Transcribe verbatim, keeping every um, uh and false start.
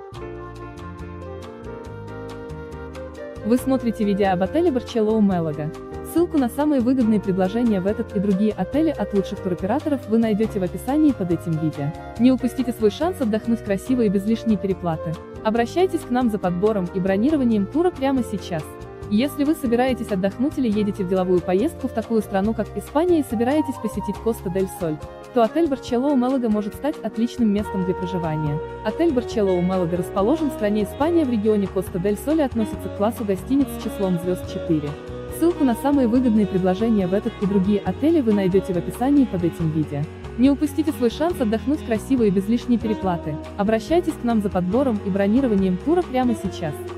Вы смотрите видео об отеле Barceló Málaga. Ссылку на самые выгодные предложения в этот и другие отели от лучших туроператоров вы найдете в описании под этим видео. Не упустите свой шанс отдохнуть красиво и без лишней переплаты. Обращайтесь к нам за подбором и бронированием тура прямо сейчас. Если вы собираетесь отдохнуть или едете в деловую поездку в такую страну, как Испания, и собираетесь посетить Коста-дель-Соль, то отель Barceló Málaga может стать отличным местом для проживания. Отель Barceló Málaga расположен в стране Испания в регионе Коста-дель-Соль и относится к классу гостиниц с числом звезд четыре. Ссылку на самые выгодные предложения в этот и другие отели вы найдете в описании под этим видео. Не упустите свой шанс отдохнуть красиво и без лишней переплаты. Обращайтесь к нам за подбором и бронированием тура прямо сейчас.